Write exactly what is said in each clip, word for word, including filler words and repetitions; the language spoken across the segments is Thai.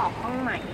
อกห้องใหม่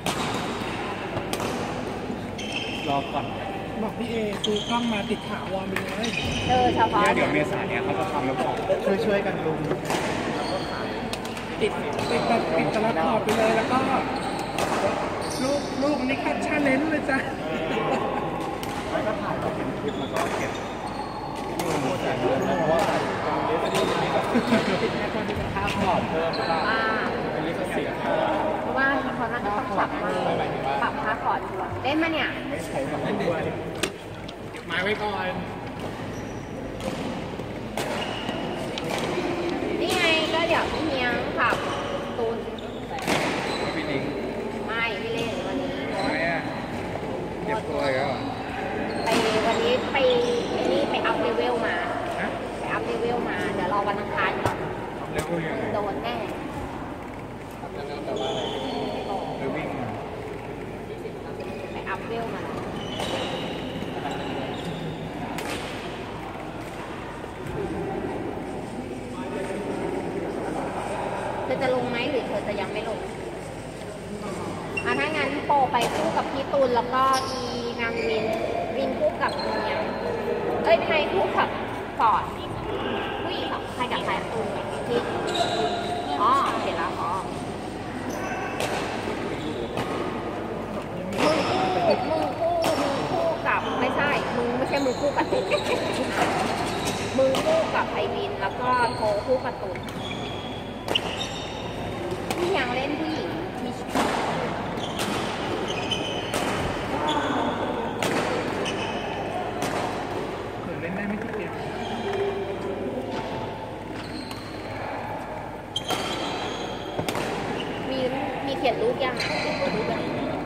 รอก่อนบอกพี่เอซื้อกล้องมาติดถาวรไปเลยเออเฉพาะเดี๋ยวเมษาเนี้ยเขาจะทำแล้วบอกช่วยช่วยกันลุงแล้วก็ขายติดติดแบบติดตลอดขอบไปเลยแล้วก็ลูกลูกนี่แค่ชาเลนจ์เลยจ้ะแล้วก็ถ่ายแบบเป็นคลิปแล้วก็เก็บที่มันแต่เยอะนะเพราะว่าติดแค่คนที่เป็นค่าพอร์ตเพิ่มบ้างเป็นลิขสิทธิ์เพราะว่าเขาน่าจะต้องปรับมาปรับค่าพอร์ตชัวร์เล่นมาเนี่ยไม่ใช่แบบนั้นด้วยเก็บไม้ไว้ก่อนนี่ไงก็เดี๋ยวพี่เมียงขับตูนพี่นิ้งไม่พี่เล่นวันนี้ทำไมอ่ะเก็บตัวอีกแล้วไปวันนี้ไปนี่ไปอัพเลเวลมาไปอัพเลเวลมาเดี๋ยวรอวันอังคารก่อนเลเวลยังไงโดนแน่อัพเลเวลแปลว่าอะไรไปวิ่งไปอัพเลเวลมาเธอจะลงไหมหรือเธอจะยังไม่ลงอ่ะถ้างั้นโปไปคู่กับพี่ตูนแล้วก็อีนางวินวินคู่กับเมียเอ้ยไทยคู่กับฟอร์ดผู้หญิงใครกับใครตูนกับพี่อ๋อเห็นแล้วอ๋อมือคู่มือคู่มือคู่กับไม่ใช่มือไม่ใช่มือคู่กับตูนมือคู่กับไอวินแล้วก็โทคู่กับตูนที่ยังเล่นผู้หญิงมีเล่นได้ไม่กี่เกมมีมีเขียนรูปยังเขียนรูปยัง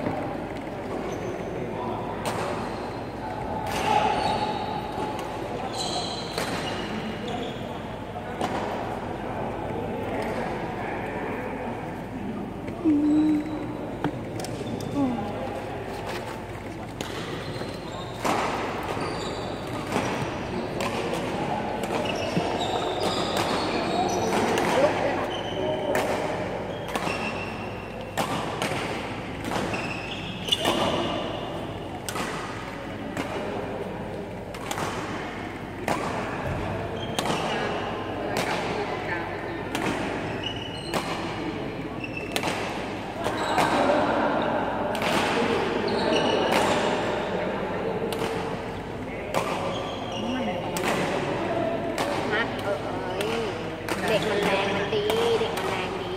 เด็กมันแรงมันดีเด็กมันแรงดี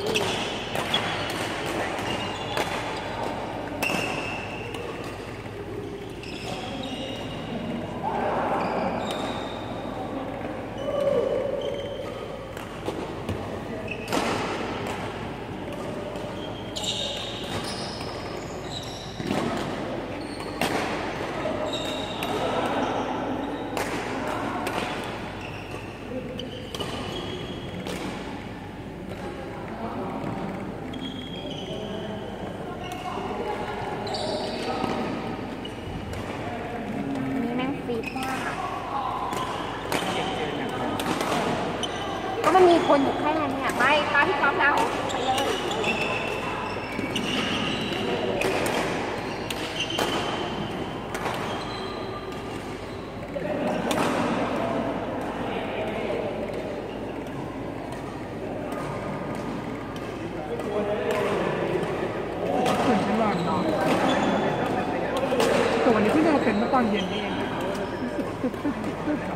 ก็มันมีคนอยู่แค่นี้เนี่ยไม่ตาพี่ก๊อฟแล้วไปเลยตื่นฉันนอนนอนแต่วันนี้เพิ่งมาเป็นเมื่อตอนเย็นนี่เองตึ๊บตึ๊บตึ๊บตึ๊บ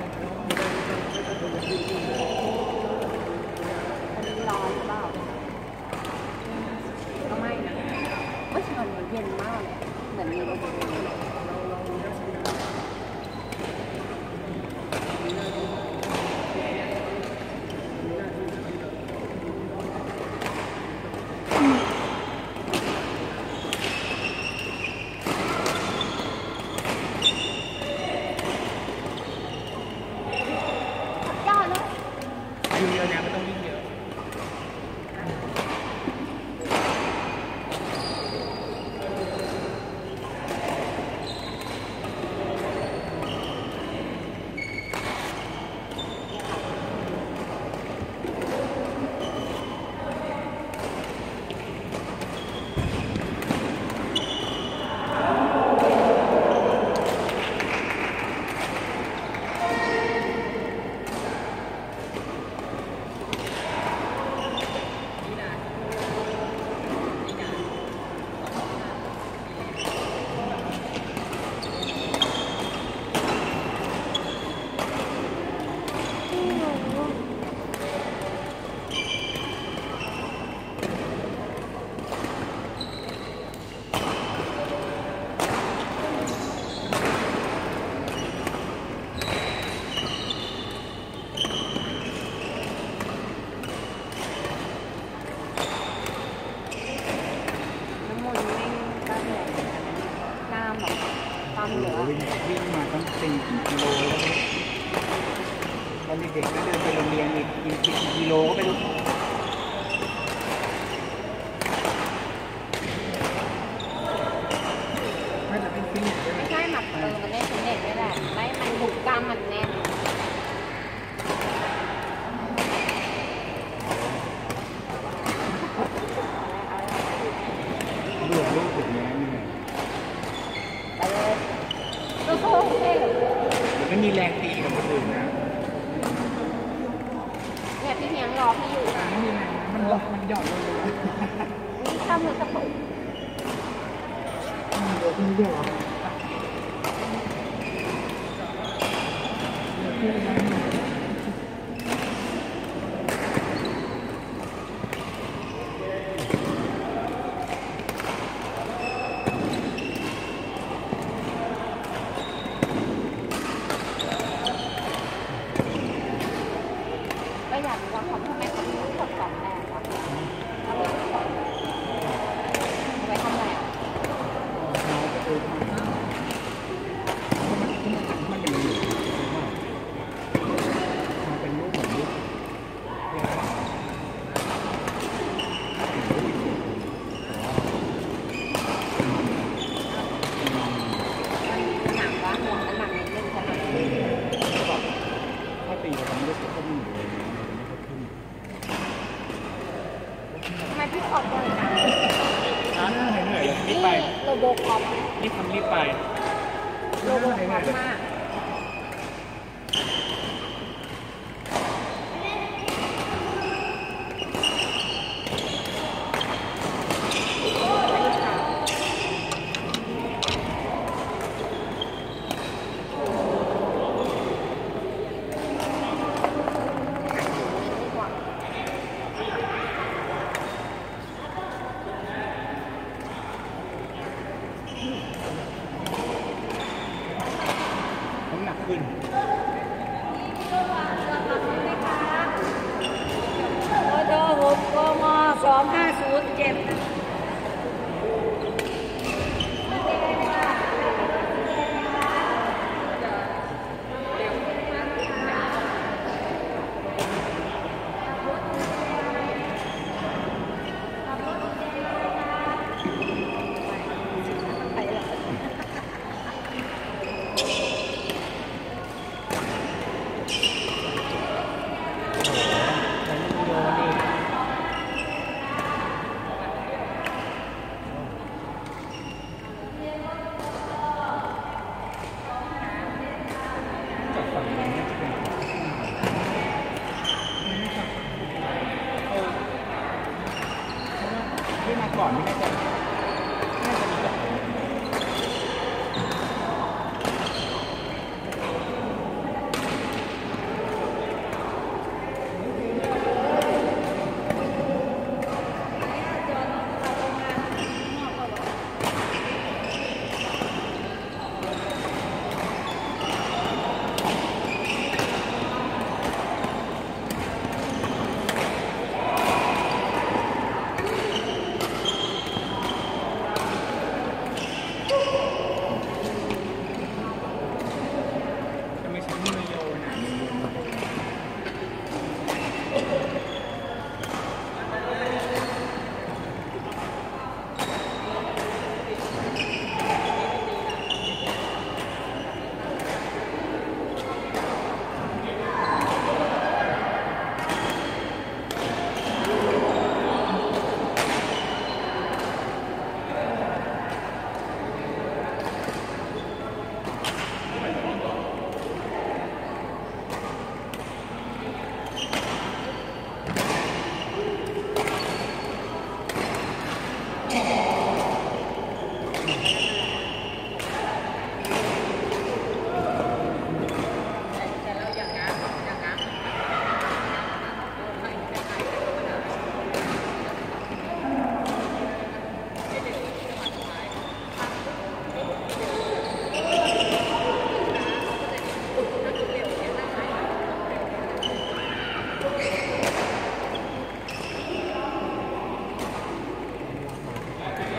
ร้อนหรือเปล่าก็ไม่นะเมื่อเช้ามันเย็นมากเลยเหมือนมีลมเยอะๆเนี่ยไม่ต้องวิ่งเยอะความเหลือวิ่งวิ่งมาตั้งสี่กิโลแล้วตอนเด็กๆก็เดินไปโรงเรียนอีกกี่กิโลก็ไม่รู้ไม่จะเป็นฟิตเนสใช่ไหมไม่ใช่หมักเออมันเล่นฟิตเนสนี่แหละไม่มันบุกกล้ามมันแน่นลูกลูกถึงแม้นี่ไงไปเลยก็โค้งเท่มันไม่มีแรงตีกับคนอื่นนะเนี่ยพี่เมียงรอพี่อยู่นะไม่มีแรงมันล็อกมันหย่อนลงเลยนี่ข้ามมือกระตุกมันเยอะขึ้นเรื่อยก็อยากรู้ว่าเขาทำไมเขาถึงกดสองแรงวะเอาไปกดเอาไปทำอะไรอ่ะมันยังอยู่มันเป็นรูปเหมือนรูปหนังวะหนังหนังนิดนึงใช่ไหมถ้าตีกับมันไม่ได้ก็ไม่อยู่เลยไม่ขึ้นทำไมพี่ออกบ่อยจังอ่าเหนื่อยเลยรีนี่บไปโลโบคอปรีบทำรีบไปโลโบคอปมากน้ำหนักขึ้นโอโดหกกมสองห้าศูนย์เจ็ดจากฝั่งนี้น่าจะเป็นที่มาก่อนไม่น่าจะน่าจะมีแบบจะไม่ใช้มือโยนอ่ะมือโยนเ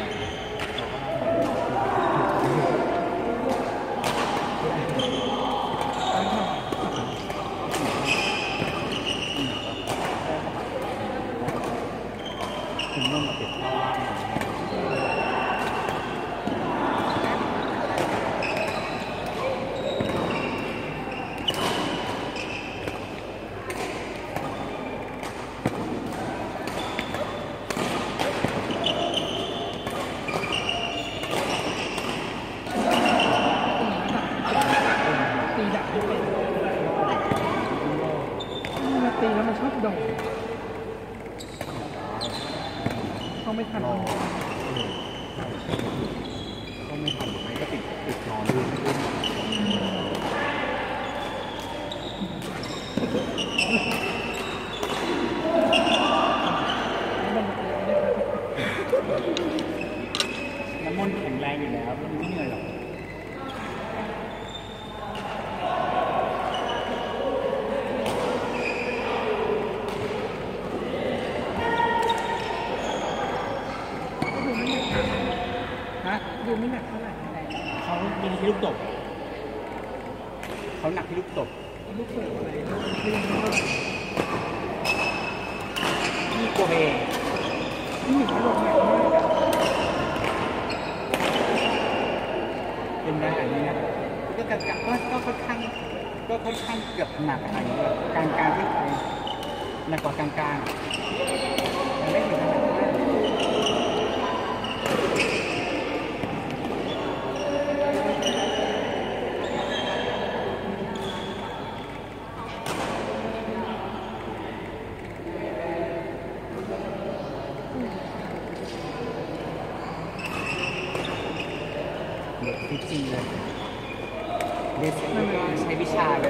น้ำมนต์แข็งแรงอยู่แล้วไม่เหนื่อยหรอกฮะดูไม่หนักเท่าไหร่เขามีที่ลูกตบเขาหนักที่ลูกตบลูกเปิดอะไรลูกเรื่องว่านี่โกเบที่หนูลงหนักมากอะเป็นได้อันนี้นะก็กก็ก็ค่อนข้างก็ค่อนข้างเกือบหนักอะไรอย่างเงี้ยกลางกลางขึ้นไปหนักกว่ากลางกลางแต่ไม่ถึงขนาดนั้นเดี๋ยวจริงเลยเรียนเสร็จแล้วก็ใช้วิชาเลย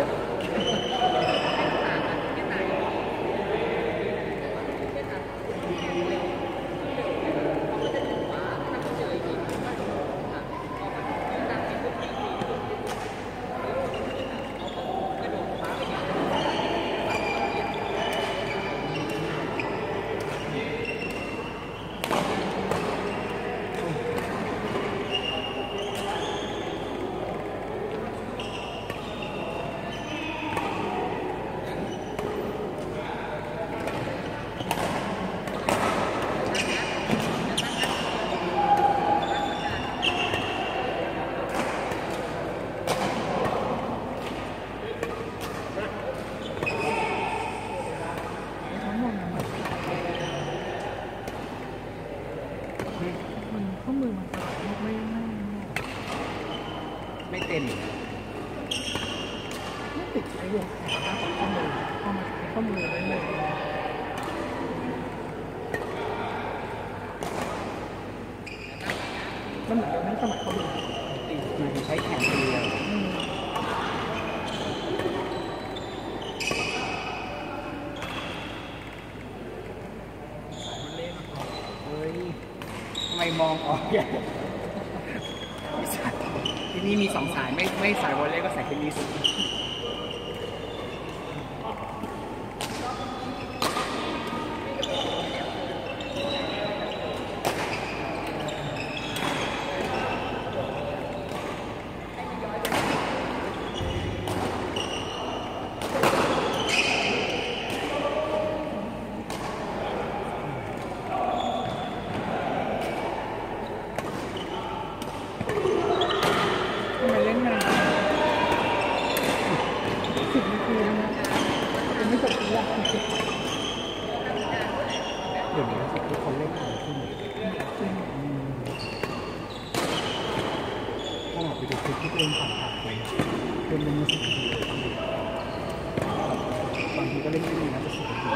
ทั้งหมดมันมันข้อมือมันสลายไม่ไม่ไม่เต็มไม่ติดไอ้วงแขนนะข้อมือเอามาใช้ข้อมือได้เลยมันเหมือนเรานั่งสมัครข้อมือติดมันใช้แขนเดียวอืมเฮ้ยทำไมมองออกอย่างที่นี่มีสองสายไม่ไม่สายวอลเลย์ก็สายเทนนิสทำไมเล่นนานสิบนาทีแล้วนะยังไม่จบเลยเดี๋ยวนี้ทุกคนเล่นกันขึ้นขนาดไปดูคลิปที่เล่นผ่านๆไปเป็นเป็นมือสิบนาทีบางทีก็เล่นไม่ดีนะจะสิบนาที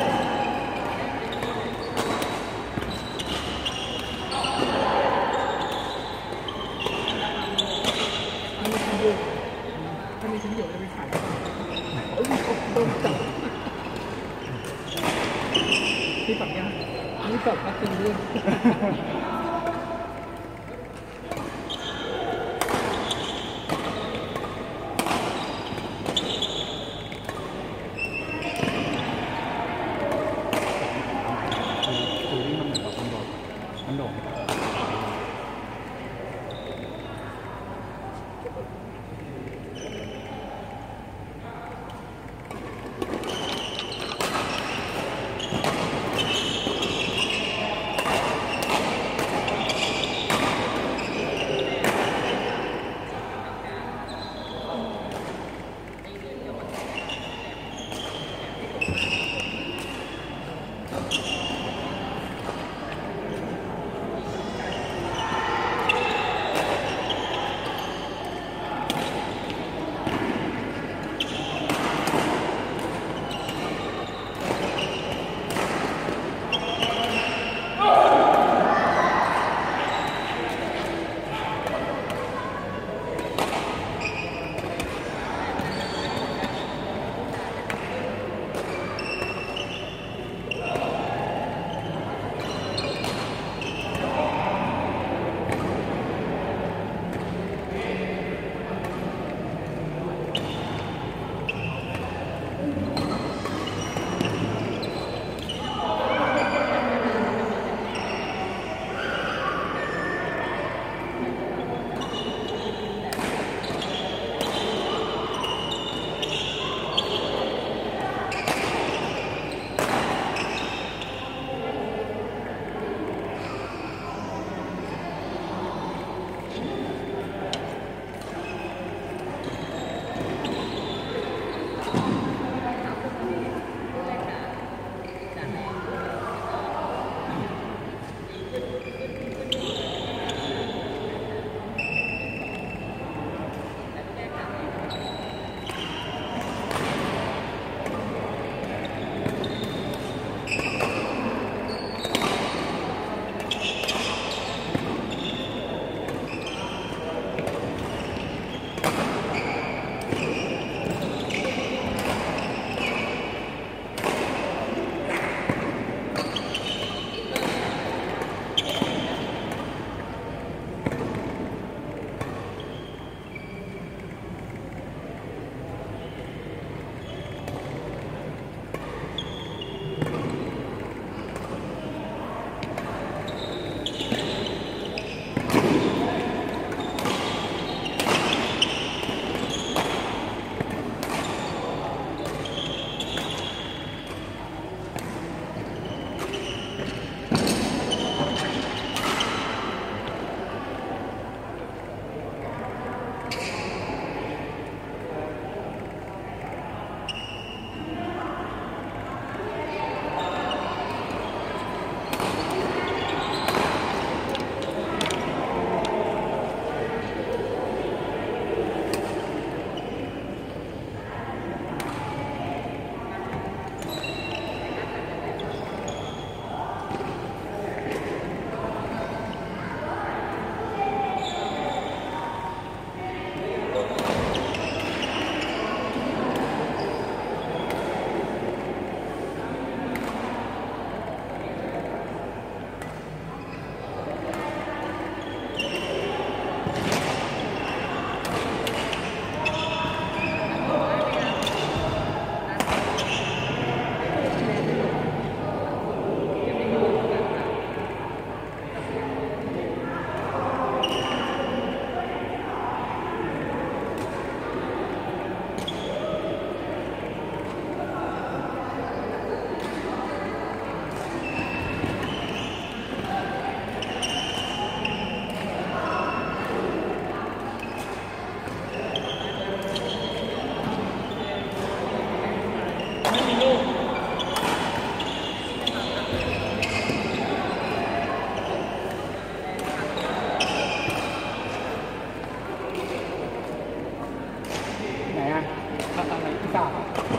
มีชั้นเดียวถ้ามีชั้นเดียวจะไปขายกันโอ้ยโดนจับที่ปักย่างนี่จบก็ตึงเรื่องคือวิ่งมันเหมือนกับมันโดดมันโดด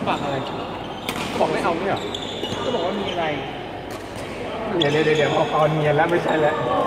ฝากอะไรบอกไม่เอาไม่เหรอก็บอกว่ามีอะไรเดี๋ยวเดี๋ยวเดี๋ยวพอตอนเนียนแล้วไม่ใช่แล้ว